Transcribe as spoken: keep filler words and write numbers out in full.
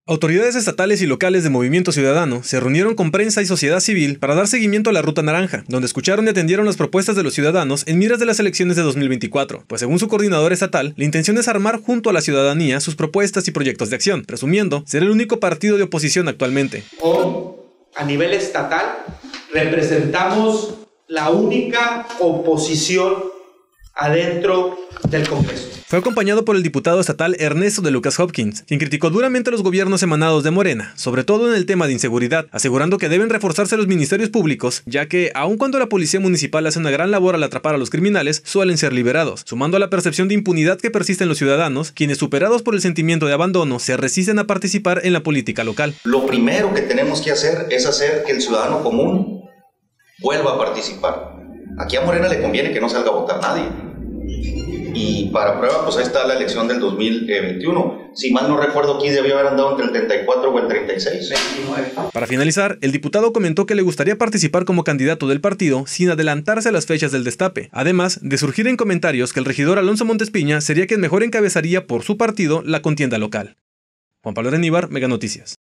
Autoridades estatales y locales de Movimiento Ciudadano se reunieron con prensa y sociedad civil para dar seguimiento a la Ruta Naranja, donde escucharon y atendieron las propuestas de los ciudadanos en miras de las elecciones de dos mil veinticuatro, pues según su coordinador estatal, la intención es armar junto a la ciudadanía sus propuestas y proyectos de acción, presumiendo ser el único partido de oposición actualmente. Hoy, a nivel estatal, representamos la única oposición adentro del Congreso. Fue acompañado por el diputado estatal Ernesto de Lucas Hopkins, quien criticó duramente a los gobiernos emanados de Morena, sobre todo en el tema de inseguridad, asegurando que deben reforzarse los ministerios públicos, ya que, aun cuando la policía municipal hace una gran labor al atrapar a los criminales, suelen ser liberados, sumando a la percepción de impunidad que persiste en los ciudadanos, quienes, superados por el sentimiento de abandono, se resisten a participar en la política local. Lo primero que tenemos que hacer es hacer que el ciudadano común vuelva a participar. Aquí a Morena le conviene que no salga a votar nadie. Y para prueba, pues ahí está la elección del dos mil veintiuno. Si mal no recuerdo, aquí debió haber andado entre el treinta y cuatro o el treinta y seis. veintinueve. Para finalizar, el diputado comentó que le gustaría participar como candidato del partido sin adelantarse a las fechas del destape, además de surgir en comentarios que el regidor Alonso Montespiña sería quien mejor encabezaría por su partido la contienda local. Juan Pablo Renívar, Mega Noticias.